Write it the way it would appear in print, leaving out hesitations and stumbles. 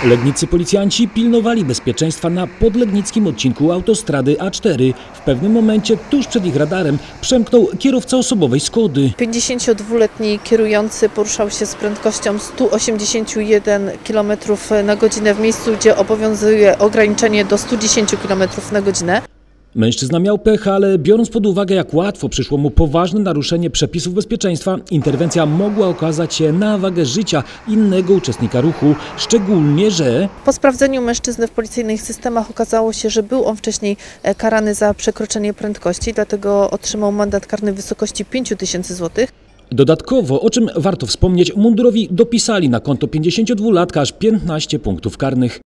Legniccy policjanci pilnowali bezpieczeństwa na podlegnickim odcinku autostrady A4. W pewnym momencie tuż przed ich radarem przemknął kierowca osobowej Skody. 52-letni kierujący poruszał się z prędkością 181 km na godzinę w miejscu, gdzie obowiązuje ograniczenie do 110 km na godzinę. Mężczyzna miał pecha, ale biorąc pod uwagę, jak łatwo przyszło mu poważne naruszenie przepisów bezpieczeństwa, interwencja mogła okazać się na wagę życia innego uczestnika ruchu, szczególnie, że Po sprawdzeniu mężczyzny w policyjnych systemach okazało się, że był on wcześniej karany za przekroczenie prędkości, dlatego otrzymał mandat karny w wysokości 5000 zł. dodatkowo, o czym warto wspomnieć, mundurowi dopisali na konto 52-latka aż 15 punktów karnych.